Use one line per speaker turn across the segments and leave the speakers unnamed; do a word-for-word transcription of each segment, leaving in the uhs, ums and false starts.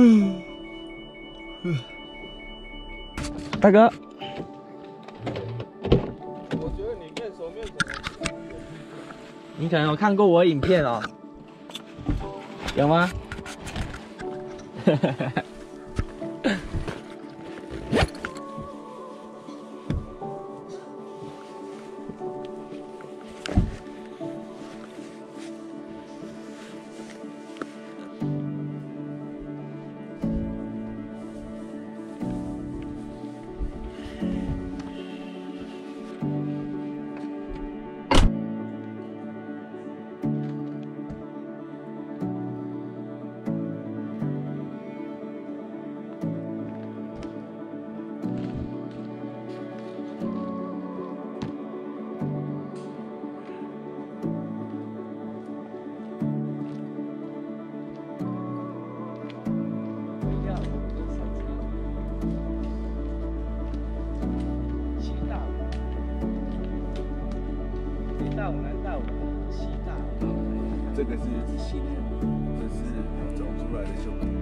嗯，大哥，
我觉得你面熟面熟。
你可能有看过我影片哦，有吗？哈哈哈。
大武、南大武、西大武，
这个是指西的，这是走出来的胸口。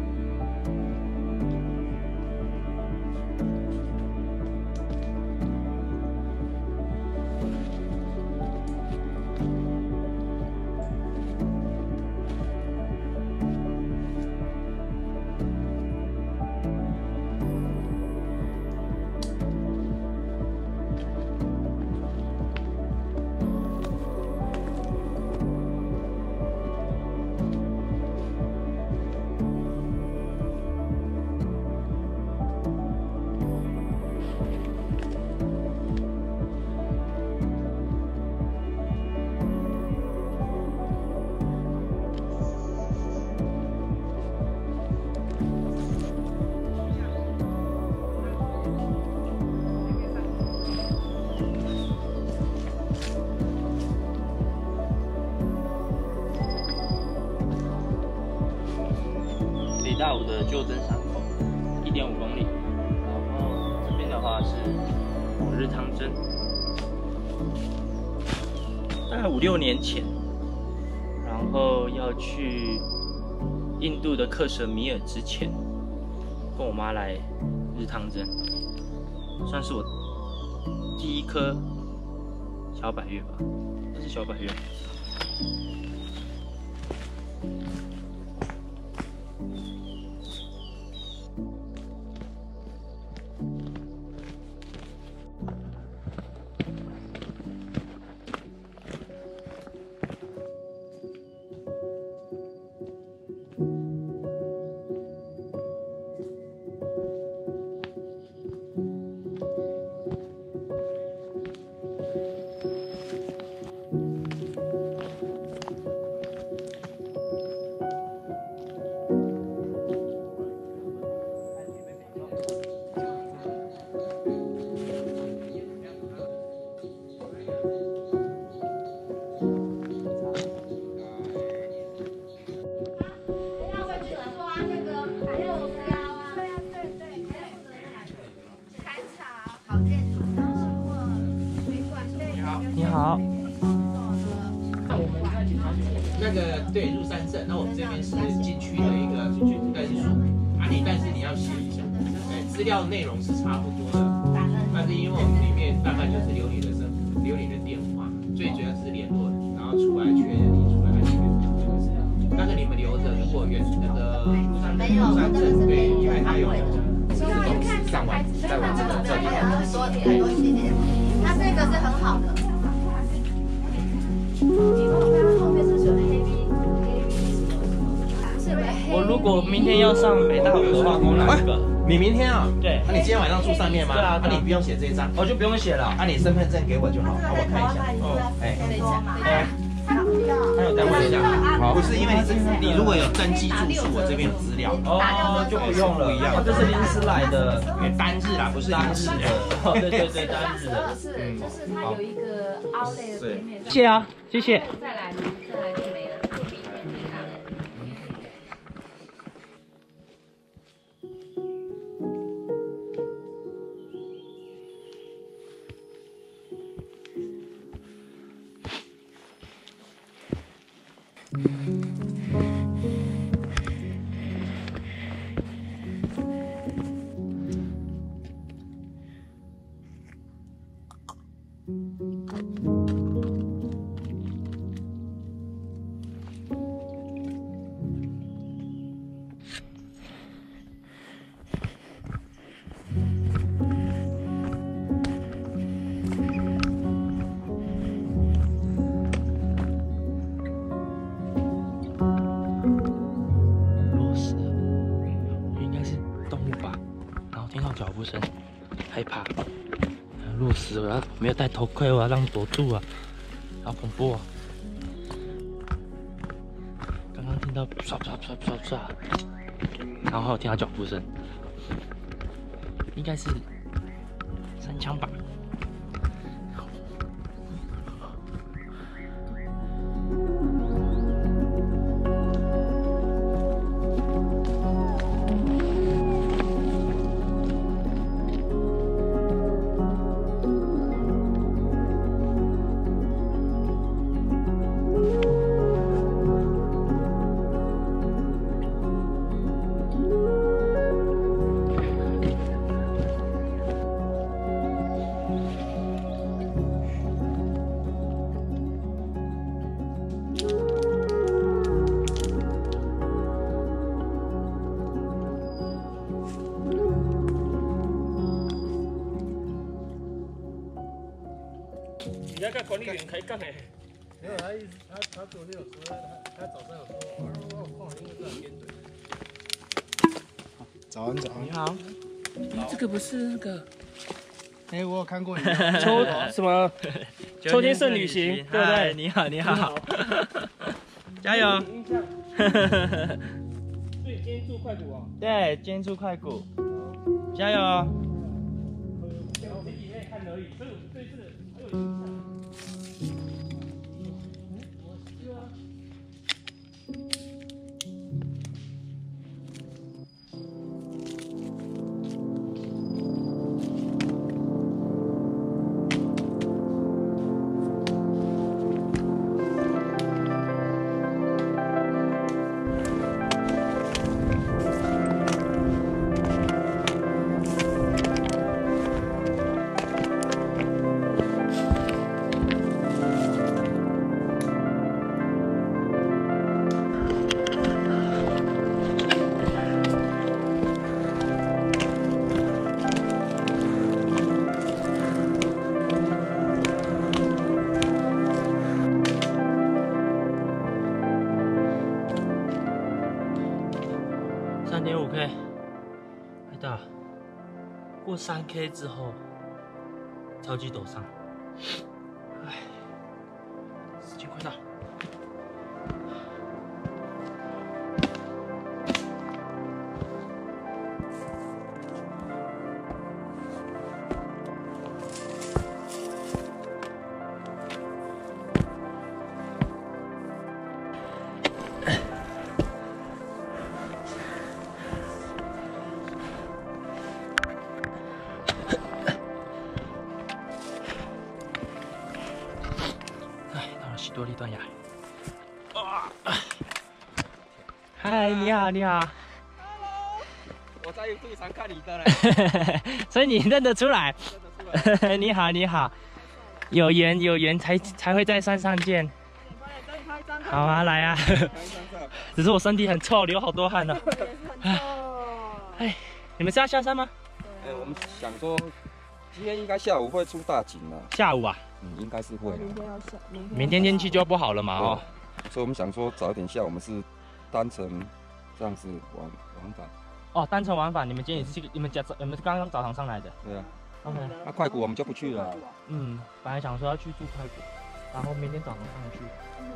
北大武的旧增山口，一点五公里。然后这边的话是五日汤针，大概五六年前，然后要去印度的克什米尔之前，跟我妈来日汤针，算是我第一颗小百岳吧，这是小百岳。
你好。
那个对入山证，那我们这边是进去的一个进去应该是属啊你，但是你要写一下，对，资料内容是差不多的，但是因为我们里面大概就是留你的身，留你的电话，最主要是联络，然后出来确认你出来安全，但是你们留着，如果原那个入山证，入山证对，因为它有上完再往这个这里，
很多很多细节，它这个是很好的。
我如果明天要上北大武的话，我哪一个？
你明天啊？
对。
那、啊、你今天晚上住上面吗？
对啊。
那、啊、你不用写这一张，
我就不用写了。
那、啊、你身份证给我就好，那、啊、我看一下。哦，哎，哎，还有等我一下。好，不是因为你这你如果有登记住宿，我这边有资料。
哦，就不用了，
不一样。
这是临时来的，
单日啦，不是
单日的。哦，对对对，单日的。
是，就是它有一个 outlet 的对面。
谢谢啊，谢谢。
再来呢，再来就没了。
脚步声，害怕，落石，我要没有戴头盔，我要让躲住啊，好恐怖啊！刚刚听到唰唰唰唰唰，然后还有听到脚步声，应该是三枪吧。
你要跟管理员开杠哎。
没有，他意思他他昨天有说，他他早上有说，我说我放应该在边对。早安早安，
你好，
这个不是那个
哎，我有看过你
秋什么秋天圣旅行，对不对？
你好，你好，加油！
所以今天住快谷啊？
对，今天住快谷，加油！
我前几天看而已，所以我对这个很有印象。
三点五 K， 来到过三 K 之后，超级陡上，唉，时间快到。 喜多利断崖。哇！嗨，你好，你好。
我在路上看你的嘞，
所以你认得出来。
认得出来。
你好，你好。有缘有缘才才会在山上见。好啊，来啊。只是我身体很臭，流好多汗呢。哎，你们是要下山吗？
哎，我们想说，今天应该下午会出大景了。
下午啊？
嗯，应该是会。
明天要下，明天
明天天气就不好了嘛哦。
所以我们想说早一点下，我们是单程这样子往往返。
哦，单程往返，你们今天也是你们家你们是刚刚早上上来的？
对啊。
OK。
那快谷我们就不去了。
嗯，本来想说要去住快谷，然后明天早上上去。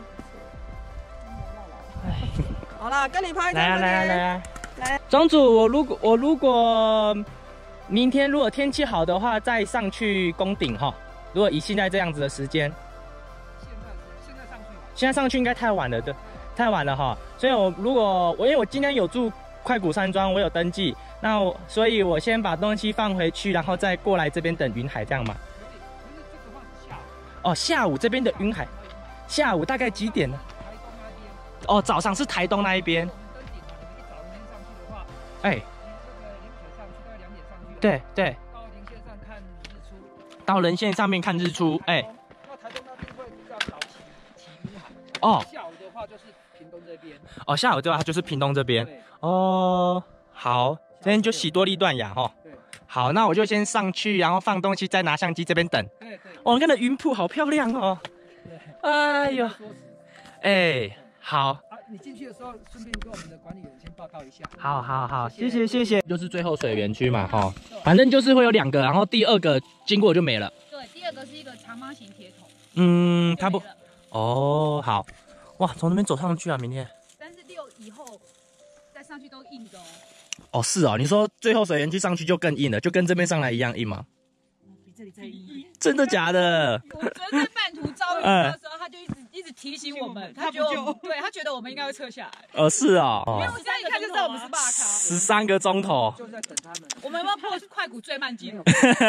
哎，
好啦，跟你拍一张。
来啊来啊来啊！
来，
庄主，我如果我如果明天如果天气好的话，再上去攻顶哈。 如果以现在这样子的时间，
现在现在上去吧。
现在上去应该太晚了，对，太晚了哈。所以我如果我因为我今天有住快谷山庄，我有登记，那我所以我先把东西放回去，然后再过来这边等云海，这样吗？
可是这个话是下午。
哦，下午这边的云海，下午大概几点呢？
台东那边。
哦，早上是台东那一边。
我们登顶嘛，你们一早明天上去的话，
哎，
你这个临水上去大概两点上去。
对对。
到零线上看日出。
到人线上面看日出，哎、欸。
那台东那边会比较早起起日海。
哦。
下午的话就是屏东这边。
哦，下午的话就是屏东这边。哦，好，今天就喜多利断崖哈。对。好，那我就先上去，然后放东西，再拿相机这边等。对对。哦，你看那云瀑好漂亮哦。对。哎呦。哎、欸，好。
啊，你进去的时候顺便跟我们的管理员先报告一下。
好好好，谢谢谢谢。就是最后水园区嘛，哈，反正就是会有两个，然后第二个经过就没了。
对，第二个是一个长方形铁桶。
嗯，它不。哦，好。哇，从那边走上去啊，明天。
但是六以后再上去都硬的哦。
哦，是哦，你说最后水园区上去就更硬了，就跟这边上来一样硬吗？
比这里再硬。
真的假的？
我昨天在半途遭遇的时候，他就一直一直提醒我们，他觉得我对他觉得我们应该会撤下来。
呃，是哦。
因为我这样一看就知道我们是霸咖。
十三个钟头。
就在等他们。
我们要破快谷最慢纪录。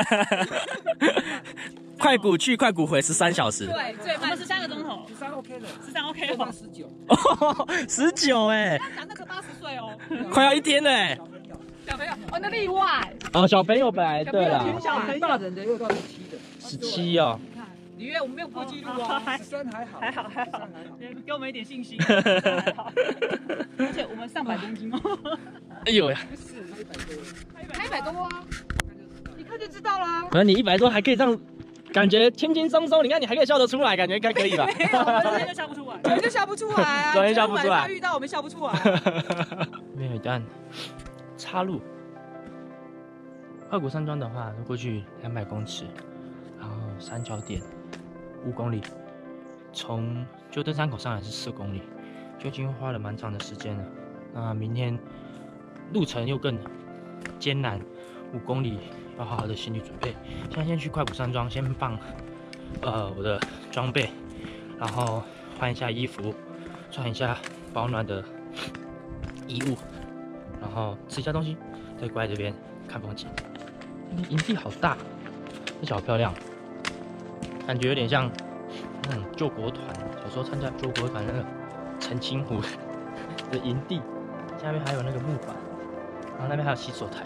快谷去，快谷回十三小时。
对，最慢十三个钟头。
十三 OK 的，
十三 OK 的。
十九。
十九哎。
他讲那个八十岁哦。
快要一天了哎。
小朋友，哦，那例外。
哦，小朋友本来对了。
大人的又到十七的。
十七哦。
你看，李月，我们没有破纪录哦。
十三还好，
还好，还好，给我们一点信心。而且我们上百公斤哦。
哎呦呀！
才一百多啊！一看就知道啦。
可能你一百多还可以这样，感觉轻轻松松。你看你还可以笑得出来，感觉应该可以吧？
没有，昨天就笑不出来。昨天就笑不出来啊！
昨天笑不出来。
遇到我们笑不出来。
没有一段岔路。快谷山庄的话，过去两百公尺，然后三角点五公里，从旧登山口上来是四公里，就已经花了蛮长的时间了。那明天路程又更艰难，五公里要好好的心理准备。现在先去快谷山庄，先放呃我的装备，然后换一下衣服，穿一下保暖的衣物，然后吃一下东西，再过来这边看风景。营地好大，而且好漂亮，感觉有点像那种救国团，小时候参加救国团那个澄清湖的营地，下面还有那个木板，然后那边还有洗手台，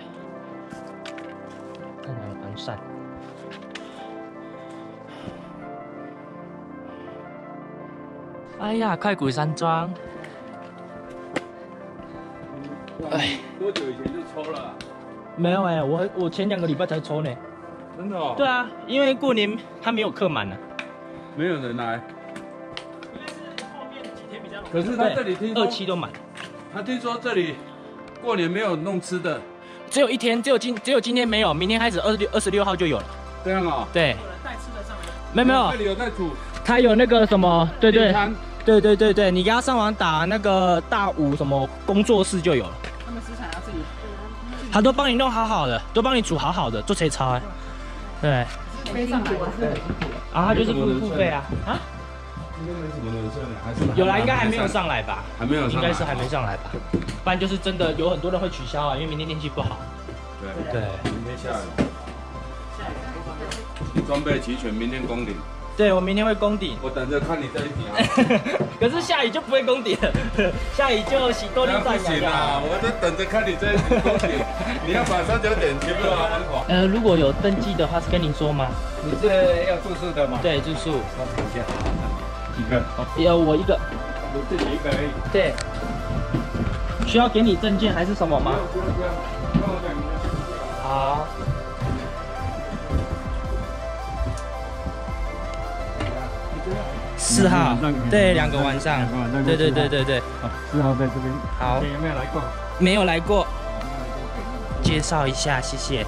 看起来很完善。哎呀，快谷山庄，
哎，多久以前就抽了？
没有哎、欸，我我前两个礼拜才抽呢。
真的哦？
对啊，因为过年他没有客满呢，
没有人来。
应该是后面几天比较。
可是他这里听说
二期都满，
他听说这里过年没有弄吃的，
只有一天，只有今只有今天没有，明天开始二十六二十六号就有了。
这样啊？
对。
有人带吃的上来。
没有没有，
这里有在煮。
他有那个什么，对对对对对对，你给他上网打那个大武什么工作室就有了。
他们食材要自己。
他都帮你弄好好的，都帮你煮好好的，做谁抄哎？对。
飞上来的是很
然后他就是付付费啊啊？
应该没什么人剩，还是
有啦，应该还没有上来吧？
还没有上来，
应该是还没上来吧？不然就是真的有很多人会取消啊，因为明天天气不好。
对
对，
明天下雨。你装备齐全，明天攻顶。
对，我明天会攻顶。
我等着看你这一瓶啊！
可是下雨就不会攻顶了，下雨就喜多利断崖。
不行啦，我就等着看你这一瓶攻顶。你要把三角点全部拿门口。
呃，如果有登记的话，是跟您说吗？
你是要住宿的吗？
对，住宿。
我等一下，几个？
有我一个。
我自己一个而已。
对。需要给你证件还是什么吗？
不用不用，帮我讲你的。
好。四号，对，两个晚上，对对对对对。
四号在这边。
好。
有没有来过？
没有来过。介绍一下，谢谢。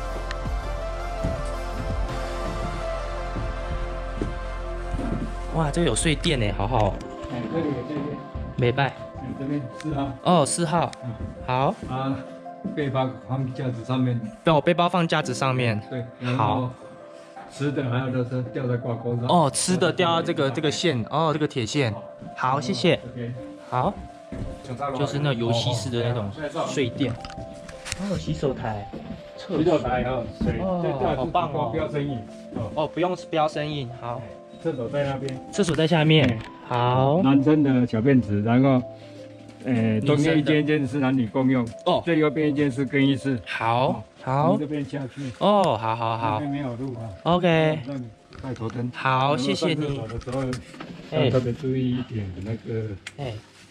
哇，这个有睡垫呢，好好。
哎，这里有这边。
没拜。
嗯，这边四号。
哦，四号。好。
啊，背包放架子上面。
对，我背包放架子上面。
对。
好。
吃的还有的是吊在挂钩上。
哦，吃的吊到这个这个线，哦，这个铁线。好，谢谢。好。就是那游戏式的那种睡垫。哦，洗手台。
洗手台啊，水。
哦，好棒哦。
不要生硬。
哦，不用不要生硬。好。
厕所在那边。
厕所在下面。好。
男生的小便池，然后。呃，中间一间一间是男女共用哦，最右边一间是更衣室。
好， 好
从这边下去。
哦，好好好
那边没有路啊。
OK，
让你带头灯。
好，谢谢你。
上厕所的时候要特别注意一点那个，
哎，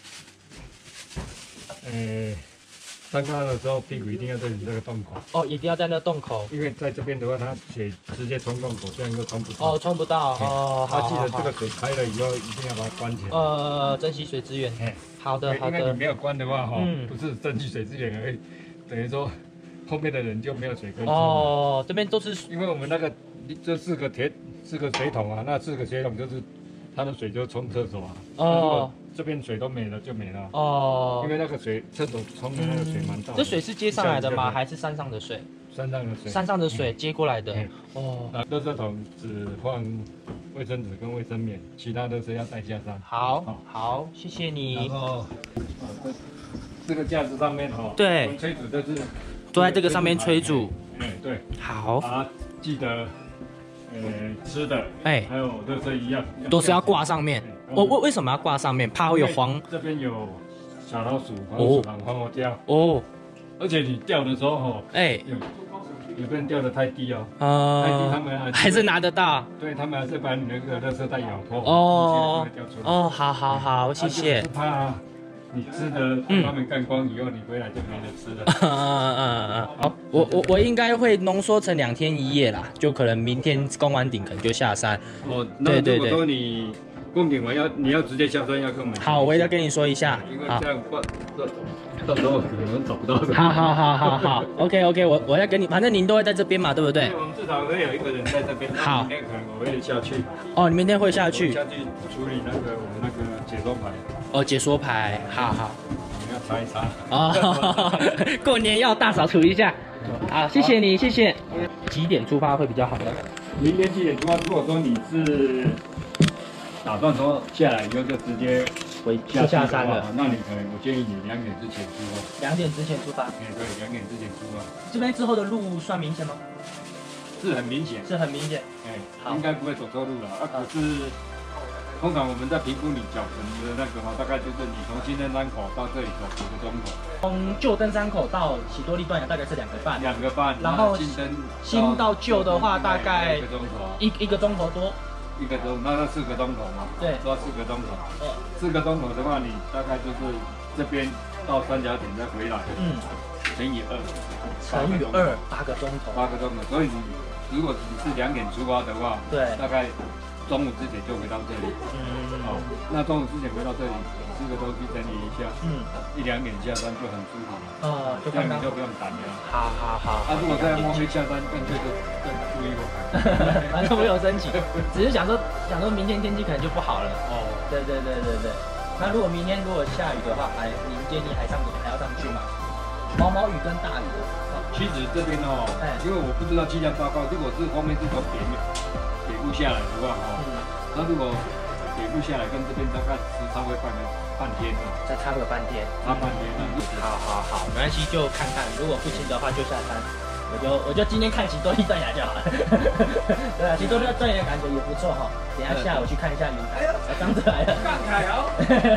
呃，上炕的时候屁股一定要在你这个洞口。
哦，一定要在那洞口。
因为在这边的话，它水直接冲洞口，这样就冲不到。
哦，冲不到。哦，好。
他记得这个水开了以后，一定要把它关起来。
呃，珍惜水资源。
哎，
好的好的。
因为你没有关的话，哈，
嗯，
不是珍惜水资源而已，等于说后面的人就没有水可以冲。
哦，这边都是，
因为我们那个这四个铁四个水桶啊，那四个水桶就是它的水就冲厕所啊。哦。这边水都没了就没了。哦。因为那个水厕所冲的那个水蛮大。
这水是接上来的吗？还是山上的水？
山上的水。山
上的水接过来的。哦。
那垃圾桶只放卫生纸跟卫生棉，其他的是要带下山。
好，好，谢谢你。
然后，这个架子上面哈，
对，
炊煮就是
都在这个上面炊煮。
哎，对。好。啊，记得，呃，吃的，哎，还有垃圾一样，
都是要挂上面。我为为什么要挂上面？怕会有黄。
这边有小老鼠、黄鼠狼、黄花雕。哦。而且你钓的时候哈，哎，有有个人钓的太低哦，呃，太低他们
还是拿得到。
对他们还是把你那个垃圾袋咬破。
哦。哦，好好好，谢谢。
怕你吃的他们干光以后，你回来就没得吃了。嗯嗯
嗯嗯。好，我我我应该会浓缩成两天一夜啦，就可能明天攻完顶，可能就下山。
哦，那如果说你。攻顶完要你要直接下山，要跟我们。
好，我一定要跟你说一下。
因为这样不，到时候可能找不到。
好好好好好 ，OK OK， 我我要跟你，反正您都会在这边嘛，对不对？
我们至少会有一个人在这边。
好。
明天可能我会下去。
哦，你明天会下去？
下去处理那个我们那个解说牌。
哦，解说牌，好好。
我们要擦一擦。
哦，过年要大扫除一下。好，谢谢你，谢谢。几点出发会比较好呢？
明天几点出发？如果说你是。打算说下来以后就直接
回下下山了，
那你可能我建议你两点之前出发。
两点之前出发？
哎，对，两点之前出发。
这边之后的路算明显吗？
是很明显，
是很明显。
哎，应该不会走错路了。啊，可是通常我们在评估你脚程的那个话，大概就是你从新登山口到这里走几个钟头。
从旧登山口到喜多利断崖大概是两个半。
两个半。
然后
新登
新到旧的话，大概
一个钟头。
一一个钟头多。
一个钟，那那四个钟头嘛，对，说四个钟头，呃，四个钟头的话，你大概就是这边到三角点再回来，嗯，乘以二，
乘以二，八个钟头，
八个钟头，所以你如果你是两点出发的话，对，大概中午之前就回到这里，嗯，好，那中午之前回到这里，吃个东西整理一下，嗯，一两点下山就很舒服了，呃，这样你就不用赶了，
好好好，
啊，如果这样摸黑下山，干脆就更注意我。
反正没有申请，只是想说想说明天天气可能就不好了。哦，对对对对对。那如果明天如果下雨的话，还您建议还上还要上去吗？毛毛雨跟大雨。
其实这边哦，因为我不知道气象报告，如果是后面是从北面北部下来的话哦，那如果北部下来跟这边大概时差会半个半天哦，
再差个半天，
差半天。
好好好，没关系，就看看，如果不行的话就下山。我就我就今天看喜多利断崖就好了，对啊，喜多利断崖感觉也不错哈。等下下午去看一下云海，啊，张子来了，
干凯哦，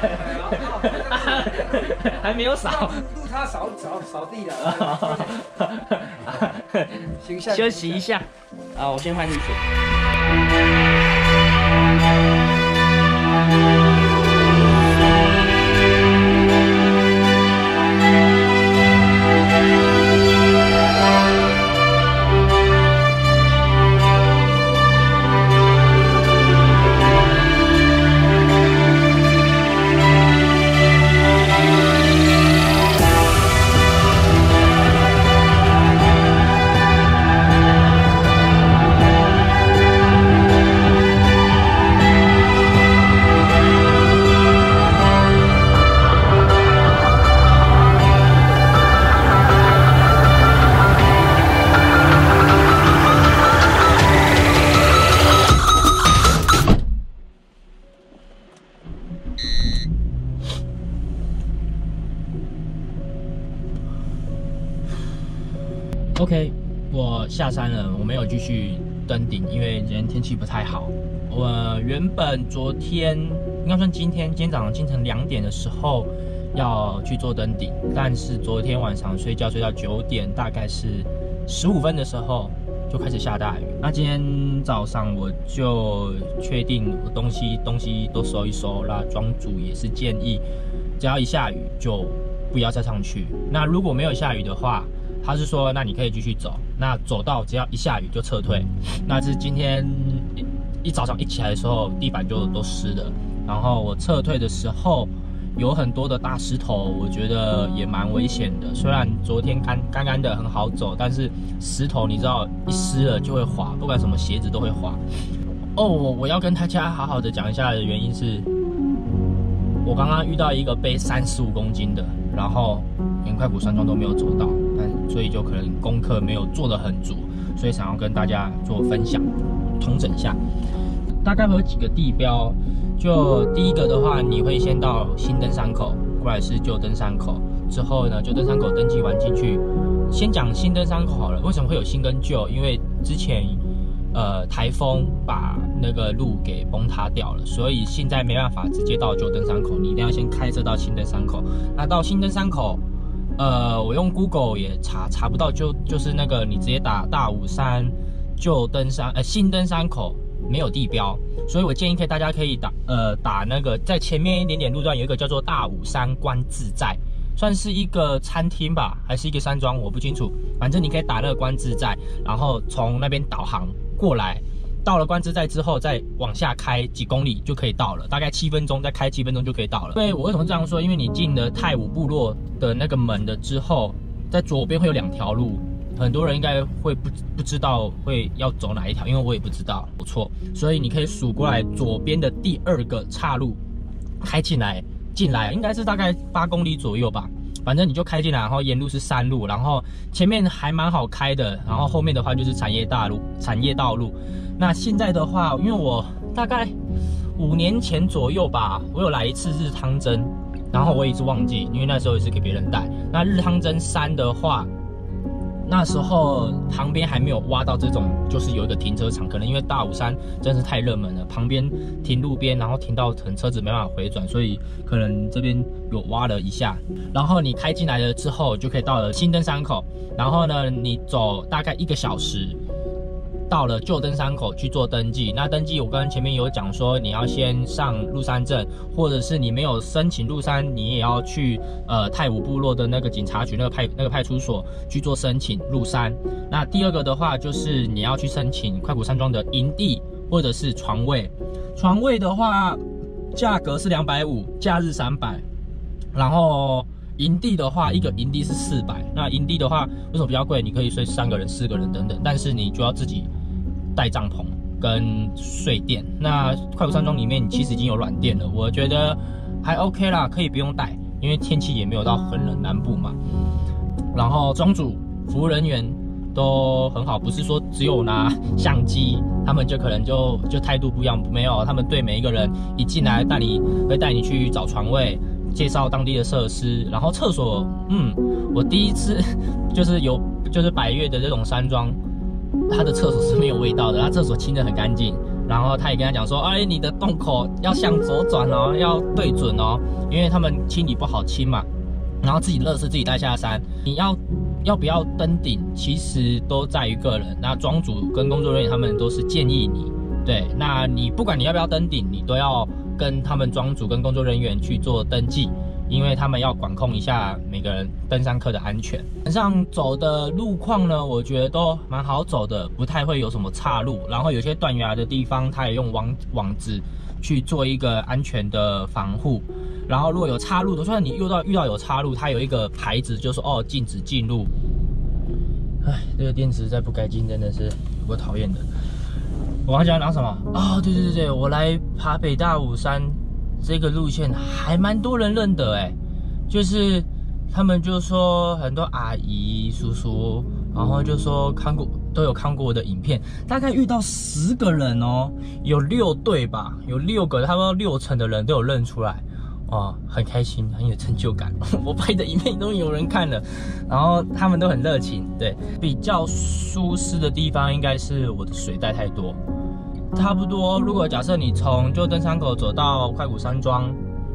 还没有扫，
路他扫扫扫地了，
休息一下，啊，我先换衣服。OK， 我下山了，我没有继续登顶，因为今天天气不太好。我原本昨天应该算今天，今天早上清晨两点的时候要去做登顶，但是昨天晚上睡觉睡到九点，大概是十五分的时候就开始下大雨。那今天早上我就确定我东西东西都收一收，那庄主也是建议，只要一下雨就不要再上去。那如果没有下雨的话，他是说那你可以继续走，那走到只要一下雨就撤退。那是今天一早上一起来的时候，地板就都湿了。然后我撤退的时候，有很多的大石头，我觉得也蛮危险的。虽然昨天干干干的很好走，但是石头你知道一湿了就会滑，不管什么鞋子都会滑。哦，我要跟大家好好的讲一下的原因是，我刚刚遇到一个背三十五公斤的，然后连快谷山庄都没有走到，但所以就可能功课没有做得很足，所以想要跟大家做分享，统整一下。大概会有几个地标，就第一个的话，你会先到新登山口，过来是旧登山口，之后呢，旧登山口登记完进去。先讲新登山口好了，为什么会有新跟旧？因为之前呃台风把那个路给崩塌掉了，所以现在没办法直接到旧登山口，你一定要先开车到新登山口。那到新登山口，呃，我用 Google 也查查不到，就就是那个你直接打大武山旧登山呃新登山口。没有地标，所以我建议可以大家可以打呃打那个在前面一点点路段有一个叫做大武山观自在，算是一个餐厅吧，还是一个山庄，我不清楚。反正你可以打那个观自在，然后从那边导航过来，到了观自在之后再往下开几公里就可以到了，大概七分钟，再开七分钟就可以到了。对，我为什么这样说？因为你进了太武部落的那个门的之后，在左边会有两条路。很多人应该会不不知道会要走哪一条，因为我也不知道，不错，所以你可以数过来左边的第二个岔路，开进来，进来应该是大概八公里左右吧，反正你就开进来，然后沿路是山路，然后前面还蛮好开的，然后后面的话就是产业大路、产业道路。那现在的话，因为我大概五年前左右吧，我有来一次日汤针，然后我也是忘记，因为那时候也是给别人带。那日汤针山的话。那时候旁边还没有挖到这种，就是有一个停车场，可能因为大武山真是太热门了，旁边停路边，然后停到可能车子没办法回转，所以可能这边有挖了一下。然后你开进来了之后，就可以到了新登山口，然后呢，你走大概一个小时。到了旧登山口去做登记，那登记我刚刚前面有讲说，你要先上入山证，或者是你没有申请入山，你也要去呃太武部落的那个警察局那个派那个派出所去做申请入山。那第二个的话就是你要去申请快谷山庄的营地或者是床位，床位的话价格是两百五，假日三百，然后。营地的话，一个营地是四百。那营地的话，为什么比较贵？你可以睡三个人、四个人等等，但是你就要自己带帐篷跟睡垫。那快谷山庄里面其实已经有软垫了，我觉得还 OK 啦，可以不用带，因为天气也没有到很冷，南部嘛。然后庄主、服务人员都很好，不是说只有拿相机，他们就可能就就态度不一样，没有，他们对每一个人一进来带你会带你去找床位。介绍当地的设施，然后厕所，嗯，我第一次就是有就是百岳的这种山庄，它的厕所是没有味道的，它厕所清得很干净。然后他也跟他讲说，哎，你的洞口要向左转哦，要对准哦，因为他们清理不好清嘛。然后自己垃圾自己带下山，你要要不要登顶，其实都在于个人。那庄主跟工作人员他们都是建议你，对，那你不管你要不要登顶，你都要。跟他们庄主跟工作人员去做登记，因为他们要管控一下每个人登山客的安全。山上走的路况呢，我觉得都蛮好走的，不太会有什么岔路。然后有些断崖的地方，它也用网网子去做一个安全的防护。然后如果有岔路的，就算你遇到遇到有岔路，它有一个牌子，就说哦禁止进入。哎，这个电池再不改进真的是有够讨厌的。我刚才讲什么？哦，对对对对，我来爬北大武山这个路线还蛮多人认得哎，就是他们就说很多阿姨叔叔，然后就说看过都有看过我的影片，大概遇到十个人哦，有六对吧，有六个，差不多六成的人都有认出来。哦，很开心，很有成就感。我拍的影片都有人看了，然后他们都很热情。对，比较舒适的地方应该是我的水带太多，差不多。如果假设你从旧登山口走到快谷山庄，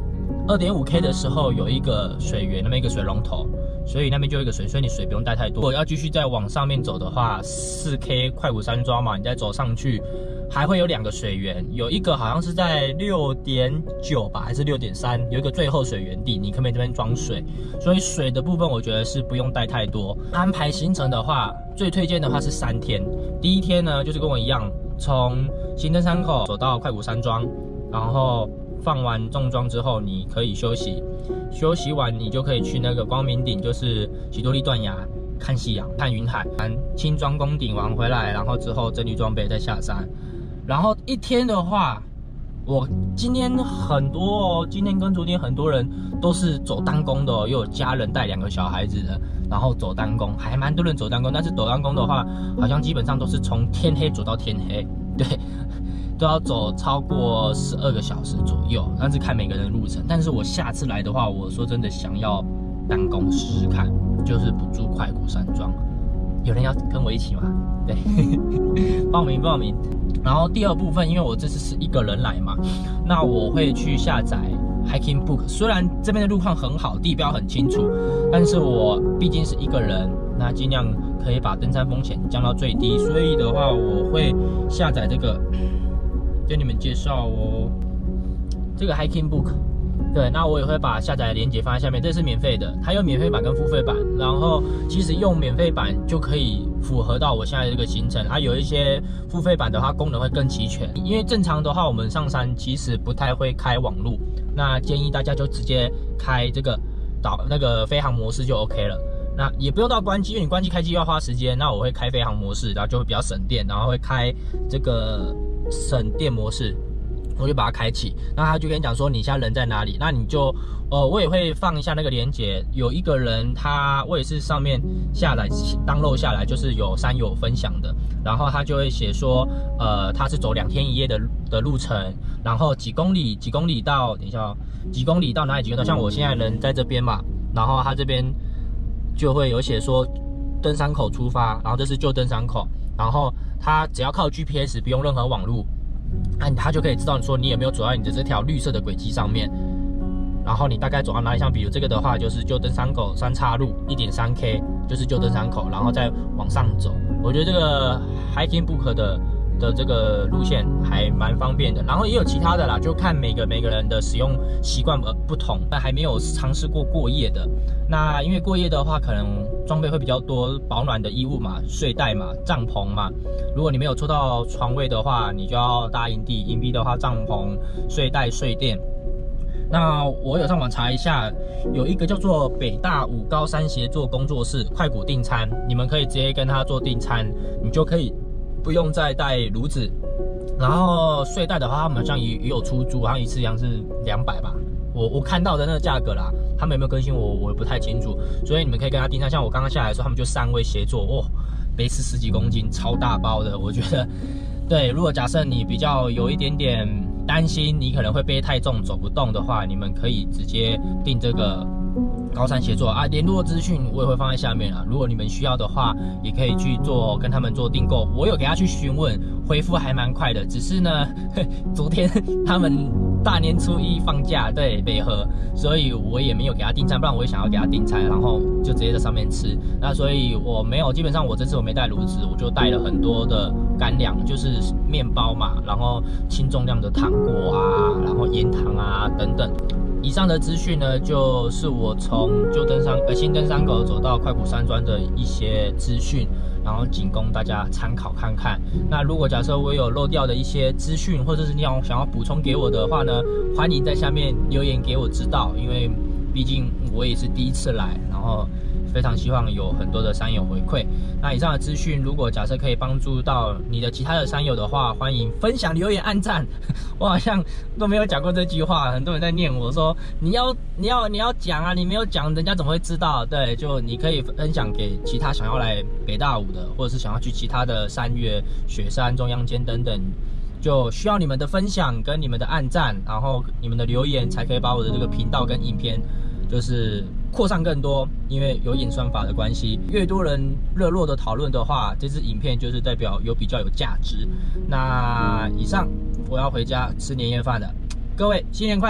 二点五 K 的时候有一个水源，那边一个水龙头，所以那边就有一个水，所以你水不用带太多。如果要继续再往上面走的话，四 K 快谷山庄嘛，你再走上去，还会有两个水源，有一个好像是在六点九吧，还是六点三，有一个最后水源地，你可不可以这边装水？所以水的部分我觉得是不用带太多。安排行程的话，最推荐的话是三天。第一天呢，就是跟我一样，从新登山口走到快谷山庄，然后放完重装之后，你可以休息，休息完你就可以去那个光明顶，就是喜多利断崖看夕阳、看云海，轻装攻顶完回来，然后之后整理装备再下山。然后一天的话，我今天很多哦，今天跟昨天很多人都是走单攻的哦，又有家人带两个小孩子的，然后走单攻，还蛮多人走单攻。但是走单攻的话，好像基本上都是从天黑走到天黑，对。都要走超过十二个小时左右，但是看每个人的路程。但是我下次来的话，我说真的想要单攻试试看，就是不住快谷山庄。有人要跟我一起吗？对，报名报名。然后第二部分，因为我这次是一个人来嘛，那我会去下载 Hiking Book。虽然这边的路况很好，地标很清楚，但是我毕竟是一个人，那尽量可以把登山风险降到最低。所以的话，我会下载这个。跟你们介绍哦，这个 Hiking Book， 对，那我也会把下载的链接放在下面，这是免费的，它有免费版跟付费版，然后其实用免费版就可以符合到我现在这个行程，它有一些付费版的话功能会更齐全，因为正常的话我们上山其实不太会开网路，那建议大家就直接开这个导那个飞行模式就 OK 了。那也不用到关机，因为你关机开机要花时间，那我会开飞行模式，然后就会比较省电，然后会开这个省电模式，我就把它开启。那他就跟你讲说你现在人在哪里，那你就呃，我也会放一下那个连结。有一个人他我也是上面下来 download 下来，就是有山友分享的，然后他就会写说，呃，他是走两天一夜的的路程，然后几公里几公里到，等一下哦，几公里到哪里几公里到，像我现在人在这边嘛，然后他这边就会有写说登山口出发，然后这是旧登山口，然后他只要靠 G P S 不用任何网路，那他就可以知道说你有没有走在你的这条绿色的轨迹上面，然后你大概走到哪里，像比如这个的话就是旧登山口三岔路 一点三 K 就是旧登山口，然后再往上走。我觉得这个 Hiking Book 的的这个路线还蛮方便的，然后也有其他的啦，就看每个每个人的使用习惯而不同。但还没有尝试过过夜的，那因为过夜的话，可能装备会比较多，保暖的衣物嘛、睡袋嘛、帐篷嘛。如果你没有抽到床位的话，你就要搭营地，营地的话帐篷、睡袋、睡垫。那我有上网查一下，有一个叫做北大武高山协作工作室快谷订餐，你们可以直接跟他做订餐，你就可以不用再带炉子。然后睡袋的话，他们好像也也有出租，好像一次好像是两百吧，我我看到的那个价格啦，他们有没有更新我我也不太清楚，所以你们可以跟他订餐。像我刚刚下来的时候，他们就三位协作，哇，背吃十几公斤，超大包的，我觉得，对，如果假设你比较有一点点担心你可能会背太重走不动的话，你们可以直接订这个高山协作啊，联络资讯我也会放在下面啊。如果你们需要的话，也可以去做跟他们做订购。我有给他去询问，回复还蛮快的。只是呢，昨天他们大年初一放假，对北河，所以我也没有给他订餐，不然我也想要给他订餐，然后就直接在上面吃。那所以我没有，基本上我这次我没带炉子，我就带了很多的干粮，就是面包嘛，然后轻重量的糖果啊，然后盐糖啊等等。以上的资讯呢，就是我从旧登山呃新登山口走到快谷山庄的一些资讯，然后仅供大家参考看看。那如果假设我有漏掉的一些资讯，或者是你要想要补充给我的话呢，欢迎在下面留言给我知道，因为毕竟我也是第一次来，然后非常希望有很多的山友回馈。那以上的资讯，如果假设可以帮助到你的其他的山友的话，欢迎分享、留言、按赞。我好像都没有讲过这句话，很多人在念我说你要你要你要讲啊，你没有讲，人家怎么会知道？对，就你可以分享给其他想要来北大武的，或者是想要去其他的山岳、雪山、中央间等等。就需要你们的分享跟你们的按赞，然后你们的留言，才可以把我的这个频道跟影片就是扩散更多。因为有演算法的关系，越多人热络的讨论的话，这支影片就是代表有比较有价值。那以上我要回家吃年夜饭了，各位新年快乐！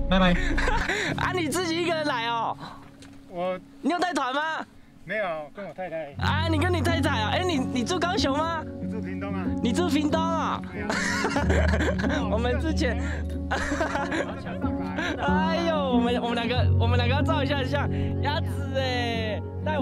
拜拜。
啊，你自己一个人来哦？
我，
你有带团吗？
没有，跟我太太。
啊，你跟你太太啊？哎，你你住高雄吗？
我住屏东啊。
你住屏东啊？
对啊。
我们之前，哎呦，我们我们两个我们两个要照一下像鸭子哎，大